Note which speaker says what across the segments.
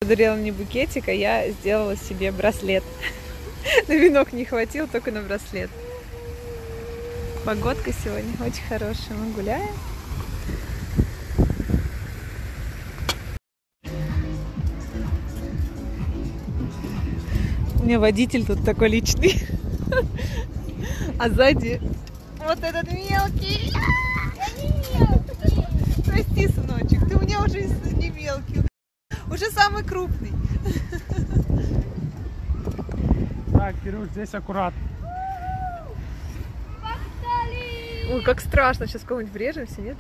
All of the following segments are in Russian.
Speaker 1: Подарила мне букетик, а я сделала себе браслет. На венок не хватило, только на браслет. Погодка сегодня очень хорошая, мы гуляем. У меня водитель тут такой личный. А сзади вот этот мелкий. Прости, сыночек, ты у меня уже не мелкий. Уже самый крупный.
Speaker 2: Так, Кирюш, здесь аккуратно.
Speaker 1: Ой, как страшно. Сейчас кого-нибудь врежемся, нет?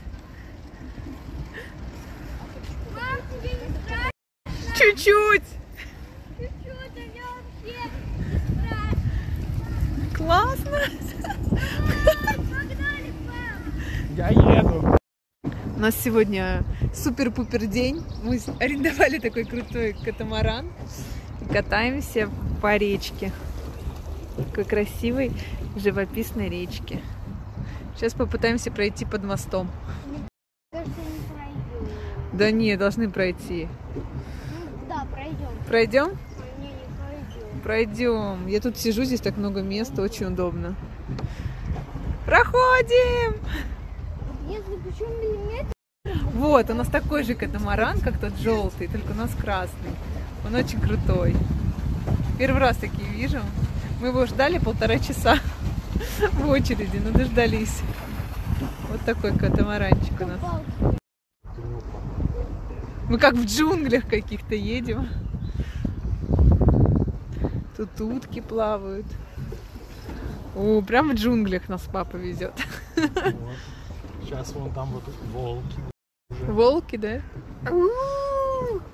Speaker 1: Чуть-чуть. Классно.
Speaker 2: Я еду.
Speaker 1: У нас сегодня супер-пупер день. Мы арендовали такой крутой катамаран и катаемся по речке. Такой красивой, живописной речке. Сейчас попытаемся пройти под мостом. Да не, должны пройти.
Speaker 3: Да, пройдем.
Speaker 1: Пройдем?
Speaker 3: Не пройдем.
Speaker 1: Пройдем. Я тут сижу, здесь так много места, очень удобно. Проходим!
Speaker 3: Если почему миллиметр?
Speaker 1: Вот, у нас такой же катамаран, как тот желтый, только у нас красный. Он очень крутой. Первый раз такие вижу. Мы его ждали 1,5 часа в очереди, но дождались. Вот такой катамаранчик у нас. Мы как в джунглях каких-то едем. Тут утки плавают. О, прямо в джунглях нас папа везет.
Speaker 2: Вот. Сейчас вон там вот волки.
Speaker 1: Волки, да?